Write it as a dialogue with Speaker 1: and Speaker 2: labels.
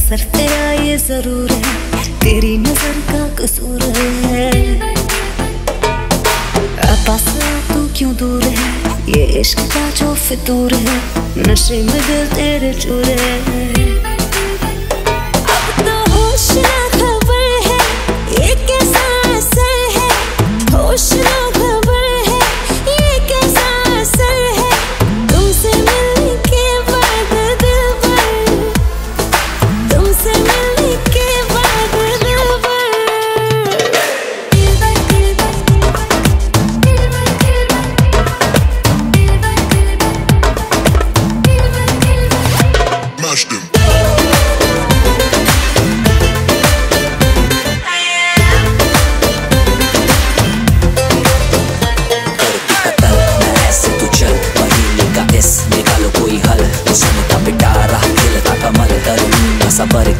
Speaker 1: असर तेरा ये जरूर है, तेरी नजर का कसूर है। पास तू क्यों दूर है, ये इश्क का जो फितूर है, नशे में दिल तेरे चूर है। अब तो होश ना खबर है, ये कैसा असर है, होश ना खबर है, ये कैसा असर है, तुमसे मिलने के बाद दिल भर, तुमसे मिलने के बाद दिल भर।
Speaker 2: निकालो कोई हल, उसने का पिटारा खिलता कमल, सबर